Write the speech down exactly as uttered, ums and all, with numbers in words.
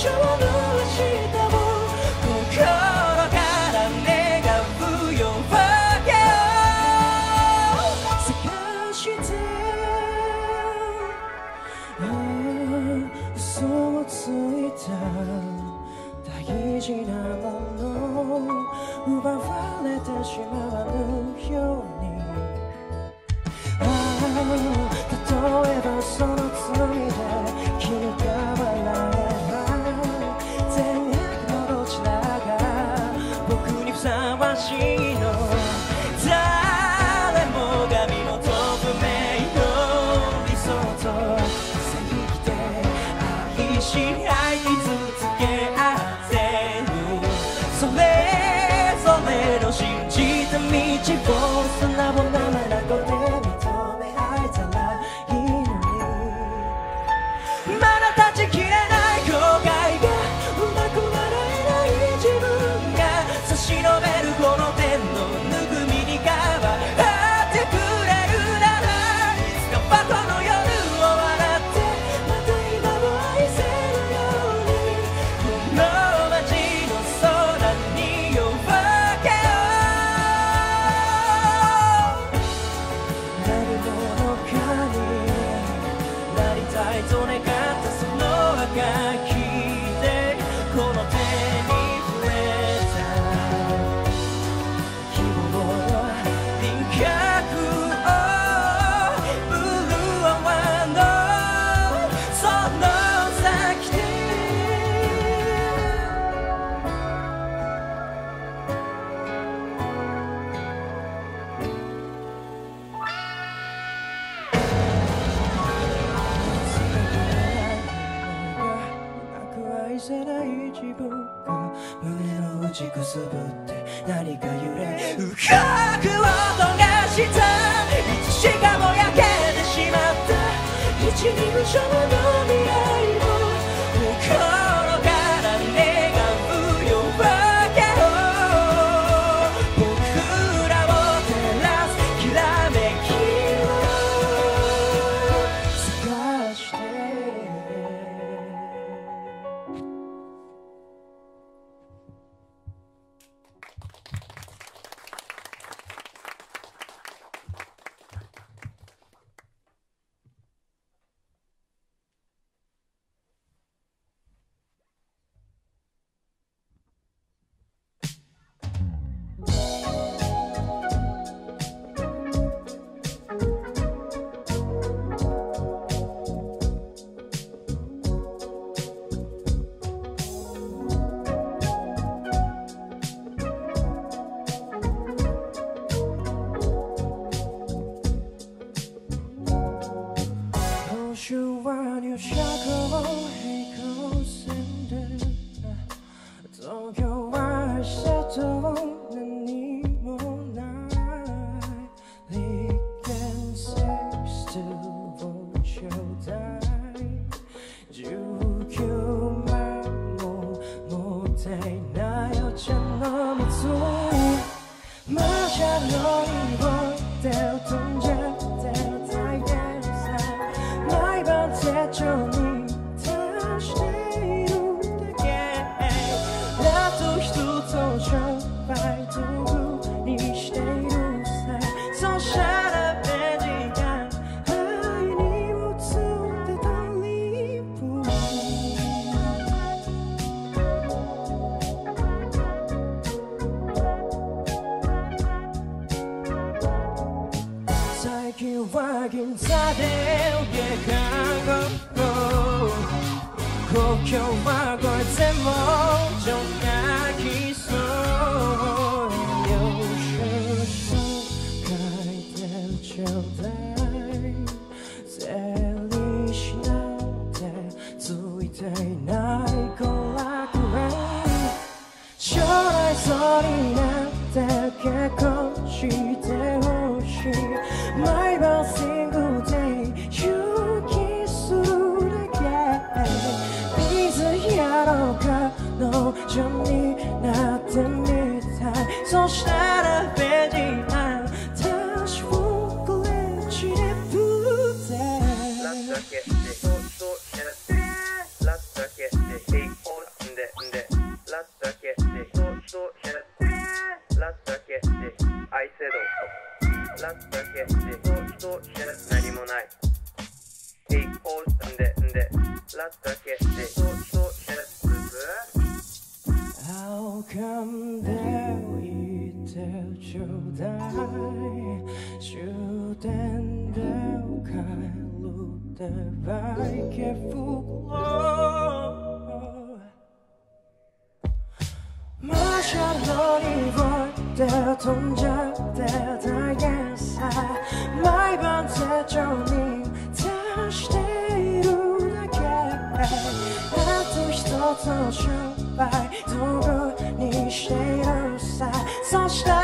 情の明日を心から願う夜明けを探して嘘をついた大事なもの奪われてしまわぬようにああ例えばその罪で君が笑えば善悪のどちらが僕にふさわしいの誰もが身の透明の理想と正義で愛し合い続け合ってるそれぞれの信じた道を素直な眼で認め合えたらいいのにまだ断ち切れない後悔がうまく笑えない自分が差し伸べるこの手のぬくみに変わってくれるならいつかバカの夜を笑ってまた今も愛せるようにこの街の空に夜明けを何者かになりたいと願ったその赤きでこの手に触れた希望の輪郭を潤わのその先で愛せない自分が胸の内くすぶって何か揺れ動く音がしたいつしかも焼けてしまった一人無償の未来を心から願う夜明けを僕らを照らすきらめきを探して今週は入社後平行線で東京は明日と何もない利権セックスをちょうだいじゅうきゅうまんも持っていないお茶の水マーシャロに置いて飛んじゃって大変さ毎晩手帳に足しているだけあと一つを商売道具にしているさそしたらページが愛に映ってたリップ最近は銀座で下看護故郷はこいつもちょっときそう領収書書いてちょうだい整理しなんてついていない娯楽園将来そうになって結婚してほしい毎晩シングルで勇気するだけ水やろうかの女になってみたいそしたらページが私をこれちでぶってラッだけでそうそうやらせラッだけで平行噛んでいてちょうだい終点で帰るってバイケフロマシャロにボイで飛んじゃって大変さ毎晩手帳に足しているだけあと一つの心配道具にしているさそした